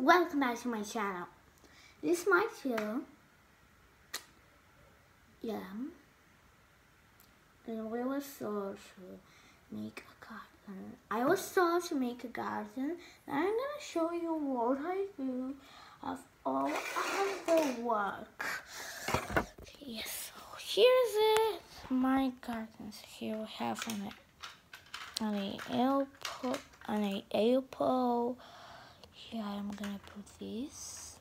Welcome back to my channel. This is my channel. And we was taught to make a garden. I was taught to make a garden. And I'm gonna show you what I do of all of the work. Yes, so here's it. My gardens. Here we have an apple. Here I'm gonna put this.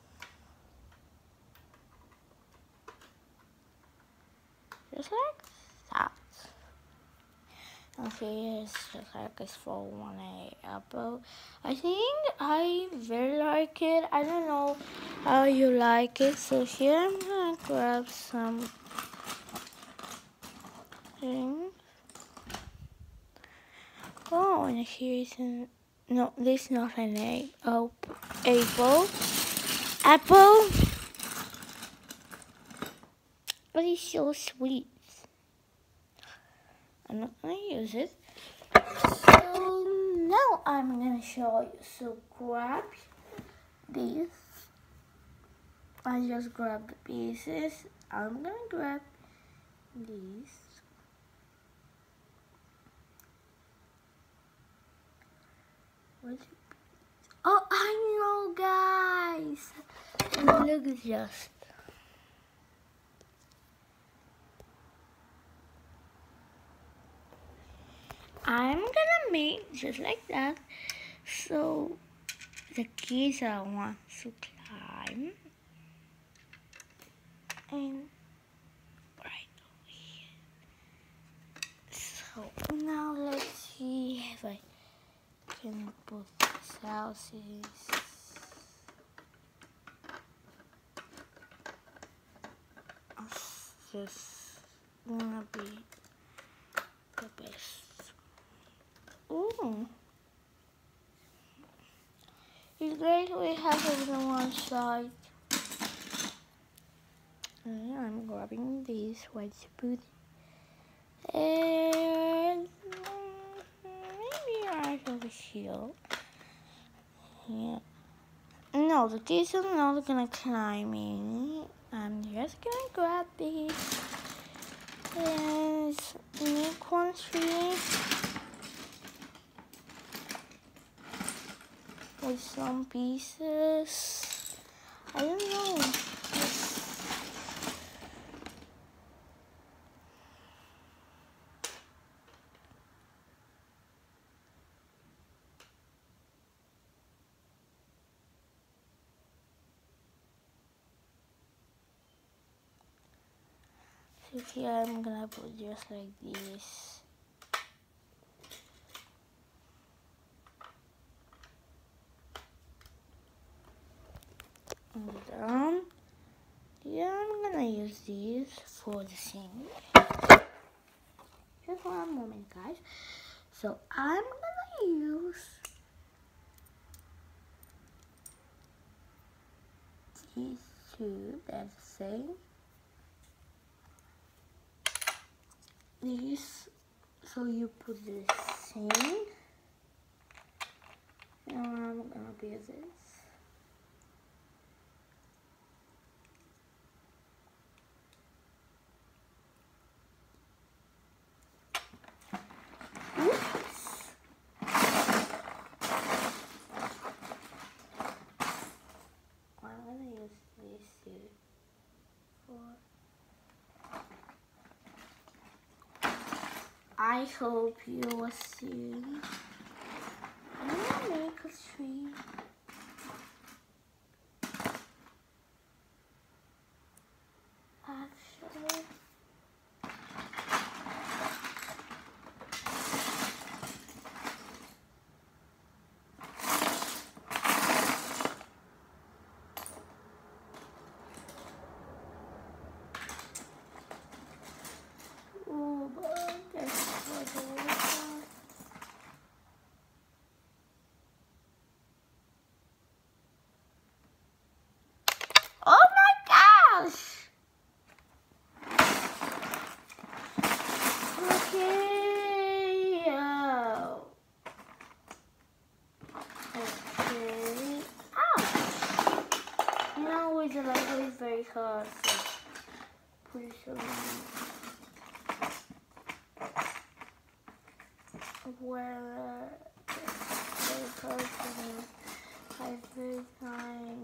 Just like that. And here's just like it's for one apple. I think I very like it. I don't know how you like it. So here I'm gonna grab some things. Oh, and here's no, this is not an apple. Apple. But it's so sweet. I'm not gonna use it. So now I'm gonna show you. So grab this. I just grab the pieces. I'm gonna grab these. Oh, I know, guys. Look just. I'm gonna make just like that. So the kids are want to climb. And right over here. So now let's see if I can put these houses. It's just gonna be the best. Ooh. It's great we have it on one side. And I'm grabbing this white spoon. And maybe right over here. Yeah. No, the kids are not gonna climb in. I'm just gonna grab this and make one tree with some pieces. I don't know. So here I'm gonna put just like this. And down. Yeah, I'm gonna use these for the sink. Just one moment, guys. So I'm gonna use these two. That's the same. These, so you put this sink. And I'm gonna do this. Oops. I'm gonna use this here for. I hope you will see. I'm gonna make a tree. Actually. Oh, but that's what I want. very hard. So please where very hard for me every time.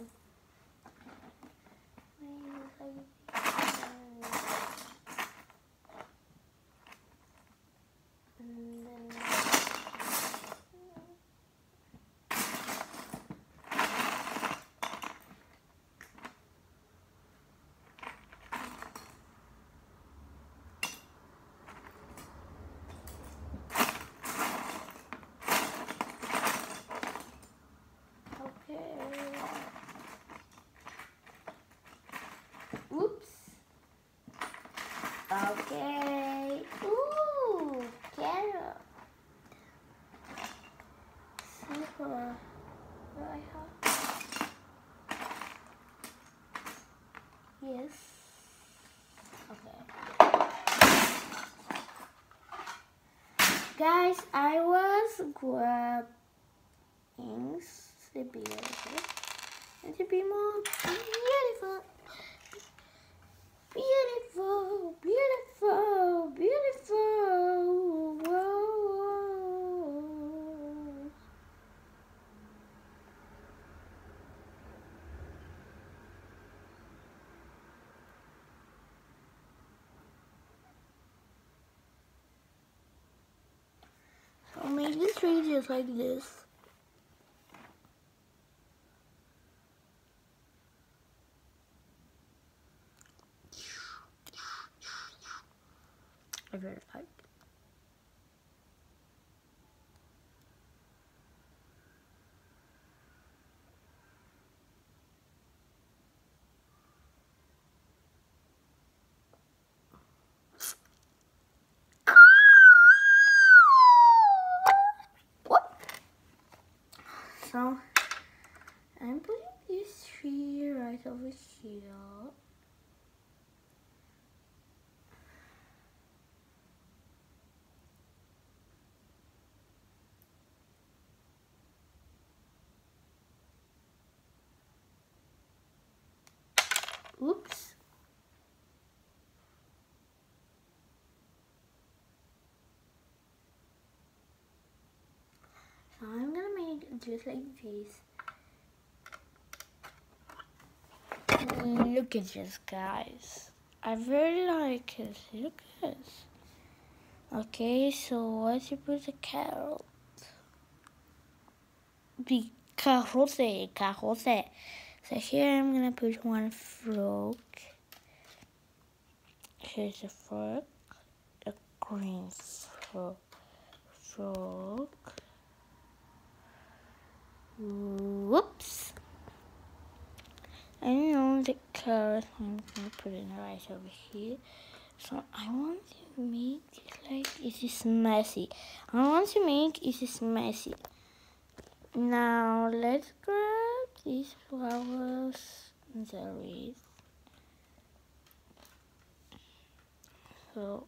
Oops. Okay. Ooh, carrot. Super. What I have? Yes. Okay. Guys, I was grabbing the beautiful and to be more beautiful. Beautiful, beautiful, beautiful. Whoa. So I'll make this tree just like this. I very like. What? So I'm putting this tree right over here. Oops. So I'm gonna make it just like this. Look at this, guys. I really like it. Look at this. Okay, so what you put the carrot? Be carote, carote. So here I'm gonna put one frog. Here's a frog, a green frog. Whoops. I know the carrot. I'm gonna put it right over here. So I want to make it like it is messy. I want to make it is messy. Now let's grab these flowers in the wreath. So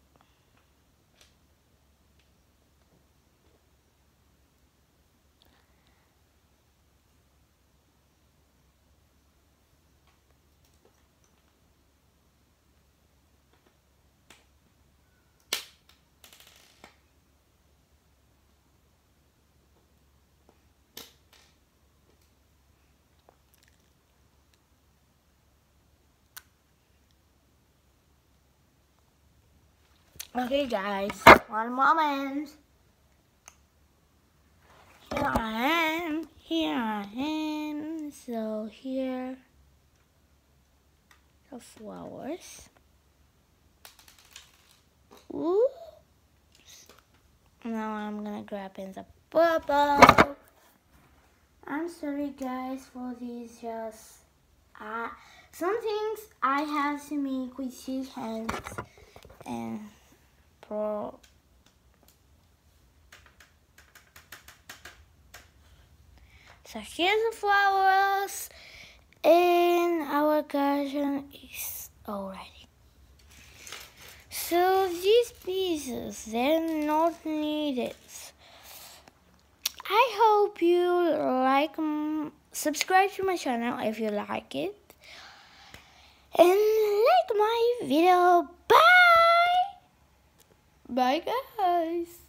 okay, guys, one moment. Here I am. So here the flowers. Oops. Now I'm gonna grab in the purple. I'm sorry, guys, for these just some things I have to make with 2 hands and pro. So here's the flowers, and our garden is all ready. So these pieces, they're not needed. I hope you like, subscribe to my channel if you like it. and like my video. Bye. Bye guys.